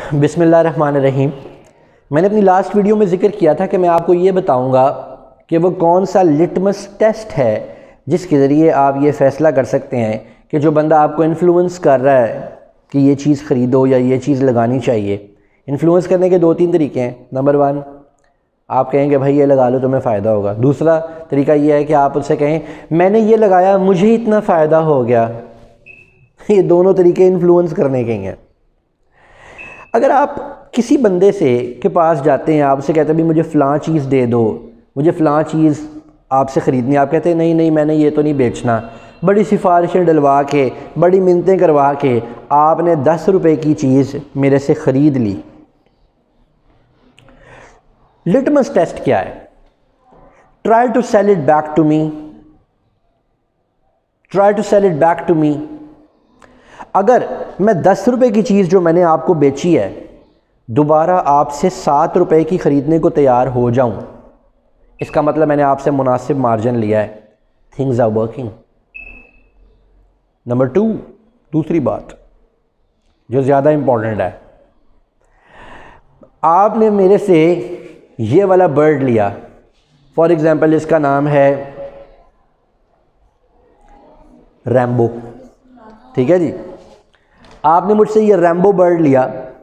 बिस्मिल्लाहिर्रहमानिर्रहीम। मैंने अपनी लास्ट वीडियो में ज़िक्र किया था कि मैं आपको ये बताऊंगा कि वो कौन सा लिटमस टेस्ट है जिसके ज़रिए आप ये फ़ैसला कर सकते हैं कि जो बंदा आपको इन्फ्लुएंस कर रहा है कि ये चीज़ ख़रीदो या ये चीज़ लगानी चाहिए। इन्फ्लुएंस करने के 2-3 तरीके हैं। नंबर 1, आप कहेंगे भाई ये लगा लो तुम्हें फ़ायदा होगा। दूसरा तरीका ये है कि आप उससे कहें मैंने ये लगाया मुझे इतना फ़ायदा हो गया। ये दोनों तरीके इन्फ्लुएंस करने के हैं। अगर आप किसी बंदे से के पास जाते हैं, आप उससे कहते हैं भी मुझे फ़लाँ चीज़ दे दो, मुझे फ़लाँ चीज़ आपसे ख़रीदनी, आप कहते हैं नहीं नहीं मैंने ये तो नहीं बेचना, बड़ी सिफारिशें डलवा के बड़ी मिन्नतें करवा के आपने 10 रुपए की चीज़ मेरे से ख़रीद ली। लिटमस टेस्ट क्या है? Try to sell it back to me, try to sell it back to me. अगर मैं 10 रुपए की चीज़ जो मैंने आपको बेची है दोबारा आपसे 7 रुपए की ख़रीदने को तैयार हो जाऊं, इसका मतलब मैंने आपसे मुनासिब मार्जिन लिया है। Things are working. नंबर 2, दूसरी बात जो ज़्यादा इम्पॉर्टेंट है, आपने मेरे से ये वाला बर्ड लिया। फॉर एग्ज़ाम्पल इसका नाम है रैम्बो, ठीक है जी। आपने मुझसे ये रैम्बो बर्ड लिया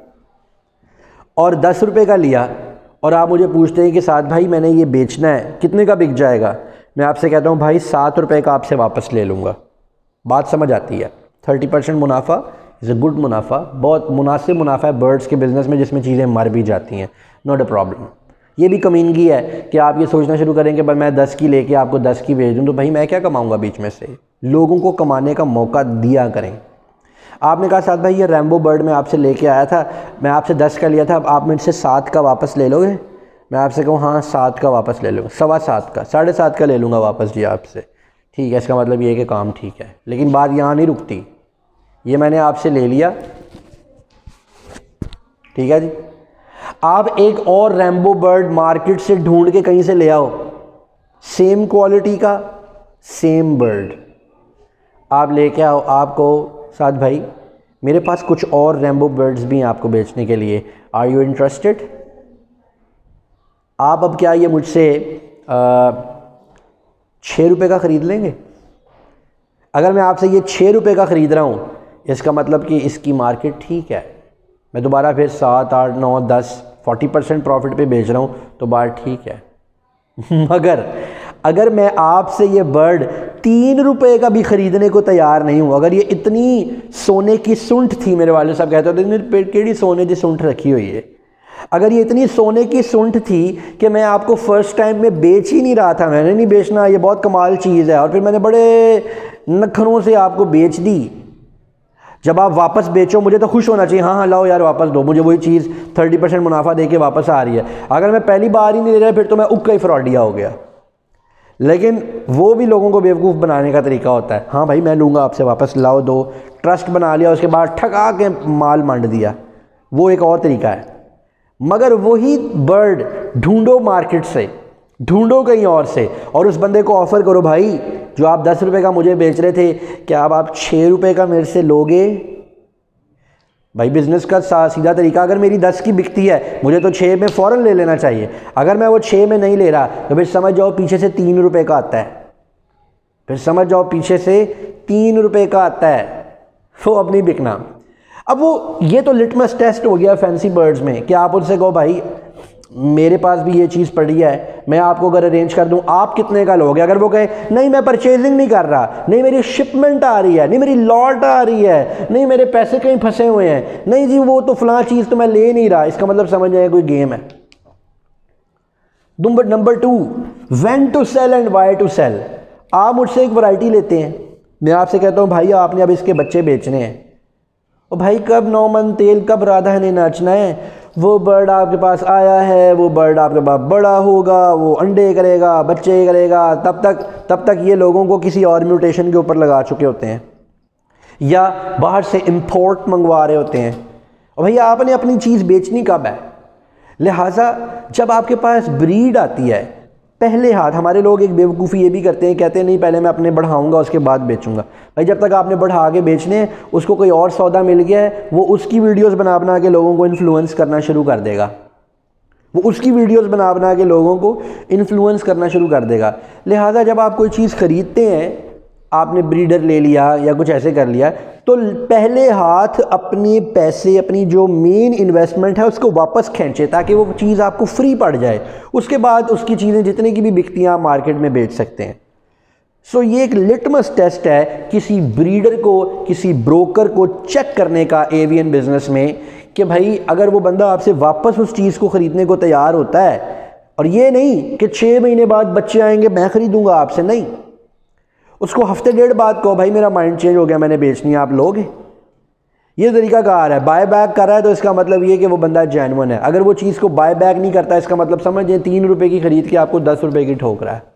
और 10 रुपए का लिया और आप मुझे पूछते हैं कि साथ भाई मैंने ये बेचना है, कितने का बिक जाएगा? मैं आपसे कहता हूँ भाई 7 रुपए का आपसे वापस ले लूँगा। बात समझ आती है? 30% मुनाफा इज़ अ गुड मुनाफा, बहुत मुनासिब मुनाफा है बर्ड्स के बिज़नेस में जिसमें चीज़ें मर भी जाती हैं। Not a problem. ये भी कमीनगी है कि आप ये सोचना शुरू करें कि भाई मैं 10 की लेके आपको 10 की बेच दूँ तो भाई मैं क्या कमाऊँगा बीच में से। लोगों को कमाने का मौका दिया करें। आपने कहा साथ भाई ये रैम्बो बर्ड मैं आपसे लेके आया था, मैं आपसे 10 का लिया था, अब आप मुझसे 7 का वापस ले लोगे? मैं आपसे कहूँ हाँ 7 का वापस ले लूँगा, 7.25 का, 7.5 का ले लूँगा वापस जी आपसे। ठीक है, इसका मतलब ये है कि काम ठीक है। लेकिन बात यहाँ नहीं रुकती। ये मैंने आपसे ले लिया, ठीक है जी। आप एक और रैम्बो बर्ड मार्केट से ढूंढ के कहीं से ले आओ, सेम क्वालिटी का सेम बर्ड आप लेके आओ। आपको साथ भाई मेरे पास कुछ और रैम्बो बर्ड्स भी हैं आपको बेचने के लिए, आर यू इंटरेस्टेड? आप अब क्या ये मुझसे 6 रुपये का ख़रीद लेंगे? अगर मैं आपसे ये 6 रुपये का ख़रीद रहा हूँ इसका मतलब कि इसकी मार्केट ठीक है, मैं दोबारा फिर 7, 8, 9, 10, 40% प्रॉफिट पे बेच रहा हूँ तो बात ठीक है। मगर अगर मैं आपसे ये बर्ड 3 रुपए का भी ख़रीदने को तैयार नहीं हूँ, अगर ये इतनी सोने की सूंठ थी, मेरे वाले साहब कहते थे पेट केड़ी सोने की सूंठ रखी हुई है, अगर ये इतनी सोने की सूंठ थी कि मैं आपको फ़र्स्ट टाइम में बेच ही नहीं रहा था, मैंने नहीं बेचना, ये बहुत कमाल चीज़ है, और फिर मैंने बड़े नखरों से आपको बेच दी, जब आप वापस बेचो मुझे तो खुश होना चाहिए, हाँ हाँ लाओ यार वापस दो, मुझे वही चीज़ 30% मुनाफा दे के वापस आ रही है। अगर मैं पहली बार ही नहीं ले रहा फिर तो मैं उक्का ही फ्रॉडिया हो गया। लेकिन वो भी लोगों को बेवकूफ़ बनाने का तरीका होता है। हाँ भाई मैं लूँगा आपसे वापस, लाओ दो, ट्रस्ट बना लिया, उसके बाद ठगा के माल मंड दिया, वो एक और तरीका है। मगर वही बर्ड ढूंढो मार्केट से, ढूंढो कहीं और से, और उस बंदे को ऑफ़र करो भाई जो आप 10 रुपये का मुझे बेच रहे थे क्या अब आप 6 रुपये का मेरे से लोगे? भाई बिज़नेस का सीधा तरीका, अगर मेरी 10 की बिकती है मुझे तो 6 में फ़ौरन ले लेना चाहिए। अगर मैं वो 6 में नहीं ले रहा तो फिर समझ जाओ पीछे से 3 रुपये का आता है, फिर समझ जाओ पीछे से 3 रुपये का आता है, वो अब नहीं बिकना। अब वो ये तो लिटमस टेस्ट हो गया फैंसी बर्ड्स में कि आप उनसे कहो भाई मेरे पास भी ये चीज़ पड़ी है, मैं आपको अगर अरेंज कर दूं आप कितने का लोगे? अगर वो कहे नहीं मैं परचेजिंग नहीं कर रहा, नहीं मेरी शिपमेंट आ रही है, नहीं मेरी लॉट आ रही है, नहीं मेरे पैसे कहीं फंसे हुए हैं, नहीं जी वो तो फलां चीज़ तो मैं ले नहीं रहा, इसका मतलब समझ जाए कोई गेम है। Number 2, when to sell and why to sell. आप मुझसे एक वैरायटी लेते हैं, मैं आपसे कहता हूँ भाई आपने अब इसके बच्चे बेचने हैं, और भाई कब 9 मन तेल, कब राधा ने नाचना है, वो बर्ड आपके पास आया है, वो बर्ड आपके पास बड़ा होगा, वो अंडे करेगा, बच्चे करेगा, तब तक ये लोगों को किसी और म्यूटेशन के ऊपर लगा चुके होते हैं या बाहर से इंपोर्ट मंगवा रहे होते हैं। और भैया आपने अपनी चीज़ बेचनी कब है? लिहाजा जब आपके पास ब्रीड आती है, पहले हाथ। हमारे लोग एक बेवकूफ़ी ये भी करते हैं, कहते हैं नहीं पहले मैं अपने बढ़ाऊंगा उसके बाद बेचूंगा। भाई जब तक आपने बढ़ा के बेचने हैं, उसको कोई और सौदा मिल गया है, वो उसकी वीडियोस बना बना के लोगों को इन्फ्लुएंस करना शुरू कर देगा। वो उसकी वीडियोस बना बना के लोगों को इन्फ्लुएंस करना शुरू कर देगा। लिहाजा जब आप कोई चीज़ ख़रीदते हैं, आपने ब्रीडर ले लिया या कुछ ऐसे कर लिया, तो पहले हाथ अपने पैसे, अपनी जो मेन इन्वेस्टमेंट है उसको वापस खींचे ताकि वो चीज़ आपको फ्री पड़ जाए। उसके बाद उसकी चीज़ें जितने की भी बिकती हैं आप मार्केट में बेच सकते हैं। सो ये एक लिटमस टेस्ट है किसी ब्रीडर को, किसी ब्रोकर को चेक करने का एवियन बिजनेस में, कि भाई अगर वो बंदा आपसे वापस उस चीज़ को ख़रीदने को तैयार होता है, और ये नहीं कि 6 महीने बाद बच्चे आएंगे मैं ख़रीदूँगा आपसे, नहीं, उसको हफ्ते डेढ़ बाद कहो भाई मेरा माइंड चेंज हो गया, मैंने बेचनी है, आप लोगे। ये तरीका कार है। बाय बैक कर रहा है तो इसका मतलब ये कि वो बंदा जेन्युइन है। अगर वो चीज़ को बाय बैक नहीं करता, इसका मतलब समझें 3 रुपए की ख़रीद के आपको 10 रुपए की ठोक रहा है।